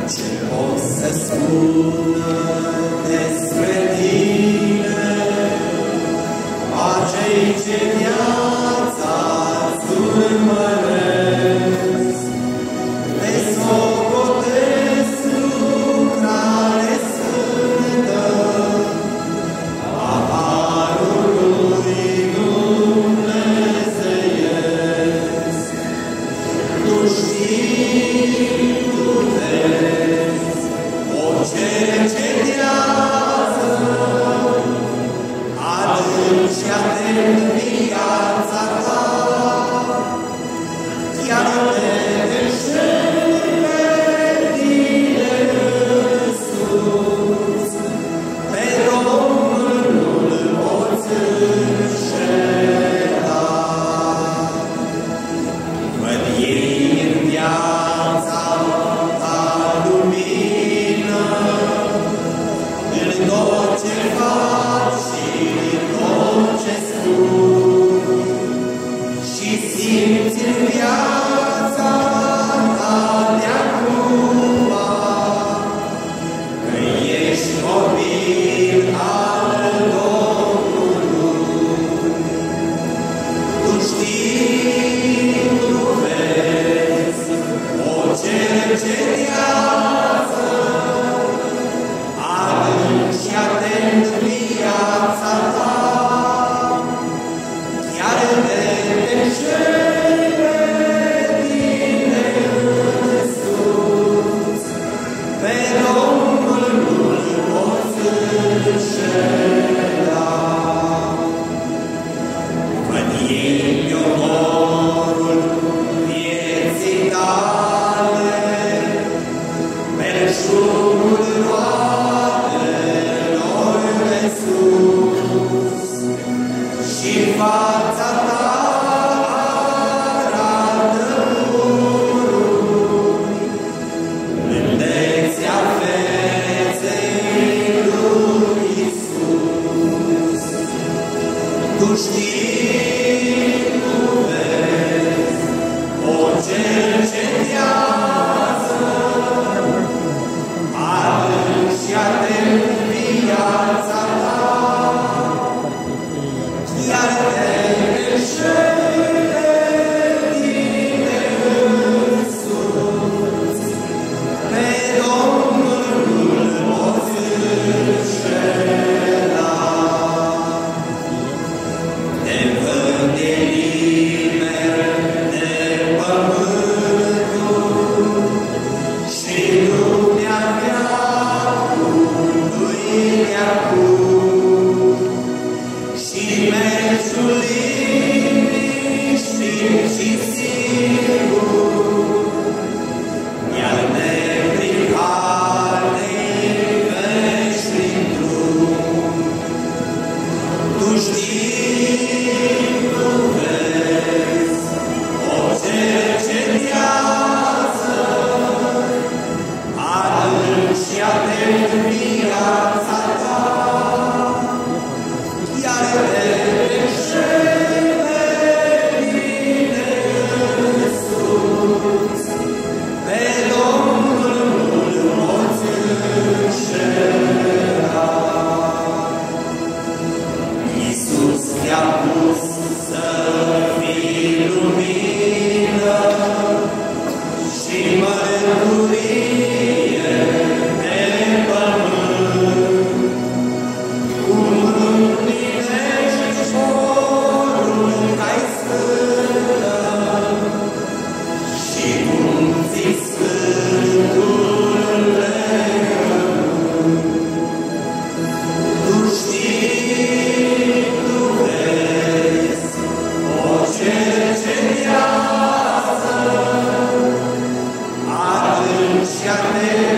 Ce o să spună despre tine acei ce viața-ți urmăresc? Le socotesc lucrare sfântă a Harului Dumnezeiesc. Tu știi, tu vezi, o cercetează adânc și atent viața ta, chiar te deștept pe tine însuți, pe Domnul nu-L poți înșela. Văd ei în viața ta lumină, în tot ce faci și în tot ce spui, și simți în viața ta de acum că ești copil al Domnului. Tu știi, tu vezi, o cercetează adânc și atent viața ta, chiar te deștept pe tine însuți, pe Domnul nu-L poți înșela. Văd ei omorul vieții tale, belșugul roadelor de sus, și fața ta arată pururi, blândețea feței lui Iisus. Tu știi, tu vezi, o cercetează adânc și atent viața ta, chiar te deștept pe tine însuți, pe Domnul nu-L poți înșela. Te văd de liber de pământul și lumea veacului de acum, și mersul liniștit și sigur, iar neprihănii veșnic drum. Tu știi, tu vezi, o cercetează adânc și atent viața ta, iar te deștept pe tine însuți, pe Domnul nu-L poți înșela. Iisus te-a pus să fii lumină și mărturie pe pământ, cum împlinești poruncai sfântă și cum ții sfântul legământ. Tu știi, tu vezi, o cercetează adânc și atent